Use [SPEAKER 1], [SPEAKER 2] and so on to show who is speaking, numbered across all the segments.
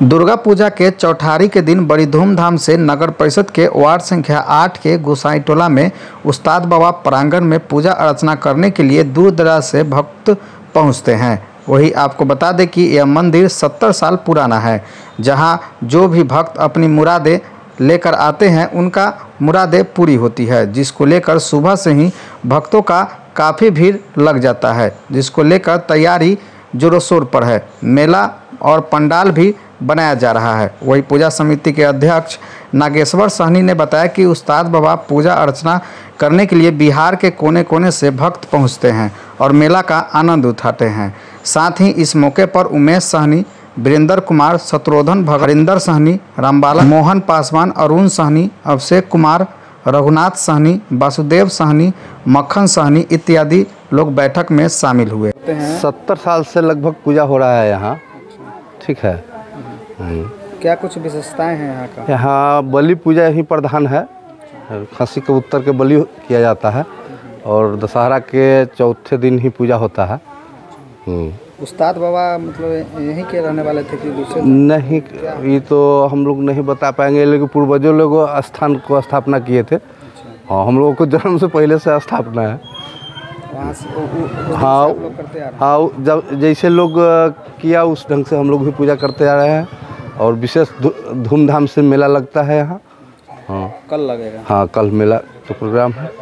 [SPEAKER 1] दुर्गा पूजा के चौठारी के दिन बड़ी धूमधाम से नगर परिषद के वार्ड संख्या 8 के गोसाईटोला में उस्ताद बाबा प्रांगण में पूजा अर्चना करने के लिए दूर दराज से भक्त पहुंचते हैं। वही आपको बता दें कि यह मंदिर 70 साल पुराना है, जहां जो भी भक्त अपनी मुरादें लेकर आते हैं उनका मुरादें पूरी होती है, जिसको लेकर सुबह से ही भक्तों का काफ़ी भीड़ लग जाता है, जिसको लेकर तैयारी जोरों शोर पर है। मेला और पंडाल भी बनाया जा रहा है। वही पूजा समिति के अध्यक्ष नागेश्वर सहनी ने बताया कि उस्ताद बाबा पूजा अर्चना करने के लिए बिहार के कोने कोने से भक्त पहुंचते हैं और मेला का आनंद उठाते हैं। साथ ही इस मौके पर उमेश सहनी, वीरेंद्र कुमार, शत्रुघ्न भगत, हरिंदर सहनी, रामबाला, मोहन पासवान, अरुण सहनी, अभिषेक कुमार, रघुनाथ सहनी, वासुदेव सहनी, मक्खन सहनी इत्यादि लोग बैठक में शामिल हुए।
[SPEAKER 2] 70 साल से लगभग पूजा हो रहा है यहाँ। ठीक है।
[SPEAKER 1] क्या कुछ विशेषताएं हैं यहाँ का?
[SPEAKER 2] यहाँ बलि पूजा ही प्रधान है। खस्सी के उत्तर के बलि किया जाता है और दशहरा के चौथे दिन ही पूजा होता है।
[SPEAKER 1] उस्ताद बाबा मतलब यहीं के रहने वाले थे कि दूसरे?
[SPEAKER 2] नहीं, ये तो हम लोग नहीं बता पाएंगे, लेकिन पूर्वजों लोग स्थान को स्थापना किए थे। हाँ, हम लोगों को जन्म से पहले से स्थापना है।
[SPEAKER 1] वहाँ से
[SPEAKER 2] हाँ
[SPEAKER 1] लोग करते आ रहे हैं।
[SPEAKER 2] हाँ, जब जैसे लोग किया उस ढंग से हम लोग भी पूजा करते आ रहे हैं और विशेष धूमधाम से मेला लगता है यहाँ। हाँ,
[SPEAKER 1] कल लगेगा? हाँ,
[SPEAKER 2] कल मेला तो प्रोग्राम है।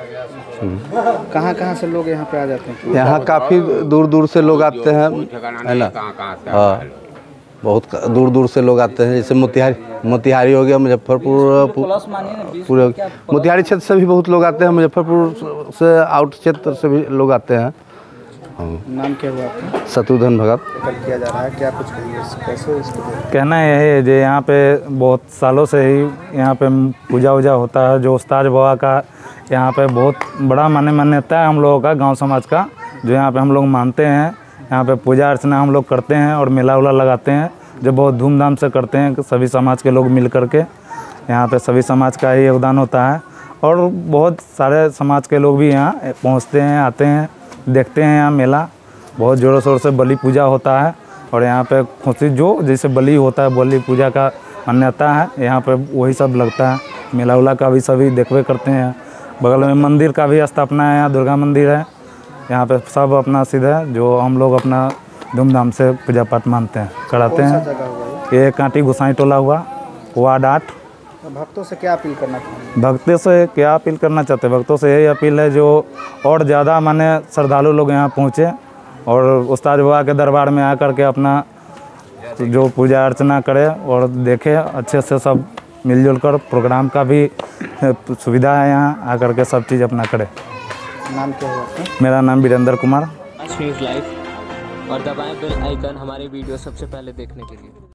[SPEAKER 1] कहाँ से लोग यहाँ पे आ जाते हैं?
[SPEAKER 2] यहाँ काफ़ी दूर दूर से लोग आते हैं, है ना। हाँ, बहुत दूर दूर से लोग आते हैं। जैसे मोतिहारी हो गया, मुजफ्फरपुर पूरे मोतिहारी क्षेत्र से भी बहुत लोग आते हैं, मुजफ्फरपुर से आउट क्षेत्र से भी लोग आते हैं।
[SPEAKER 1] नाम क्या हुआ आपका?
[SPEAKER 2] शत्रुघ्न भगत।
[SPEAKER 1] किया जा रहा है, क्या कुछ कैसे इसको?
[SPEAKER 3] कहना यह है जो यहाँ पे बहुत सालों से ही यहाँ पे पूजा वूजा होता है। जो उस्ताद बाबा का यहाँ पे बहुत बड़ा मान्यता है हम लोगों का, गांव समाज का, जो यहाँ पे हम लोग मानते हैं। यहाँ पे पूजा अर्चना हम लोग करते हैं और मेला उला लगाते हैं, जो बहुत धूमधाम से करते हैं। सभी समाज के लोग मिल करके यहाँ पे सभी समाज का ही योगदान होता है और बहुत सारे समाज के लोग भी यहाँ पहुँचते हैं, आते हैं, देखते हैं। यहाँ मेला बहुत ज़ोरों शोर से बलि पूजा होता है और यहाँ पे खुशी जो जैसे बलि होता है, बलि पूजा का मान्यता है। यहाँ पे वही सब लगता है। मेला उला का भी सभी देखवे करते हैं। बगल में मंदिर का भी स्थापना है, यहाँ दुर्गा मंदिर है। यहाँ पे सब अपना सिद्ध है, जो हम लोग अपना धूमधाम से पूजा पाठ मानते हैं, कराते हैं। ये कांटी गोसाईटोला हुआ, वार्ड 8।
[SPEAKER 1] भक्तों से क्या अपील करना चाहते?
[SPEAKER 3] भक्तों से क्या अपील करना चाहते हैं? भक्तों से यही अपील है जो और ज़्यादा माने श्रद्धालु लोग यहाँ पहुँचे और उस्ताद बाबा के दरबार में आकर के अपना जो पूजा अर्चना करे और देखे अच्छे से। सब मिलजुल कर प्रोग्राम का भी सुविधा है, यहाँ आकर के सब चीज़ अपना करे।
[SPEAKER 1] नाम क्या है आपका?
[SPEAKER 3] मेरा नाम वीरेंद्र कुमार।
[SPEAKER 4] न्यूज़ लाइव और दबाएं बेल आइकन हमारे वीडियो सबसे पहले देखने के लिए।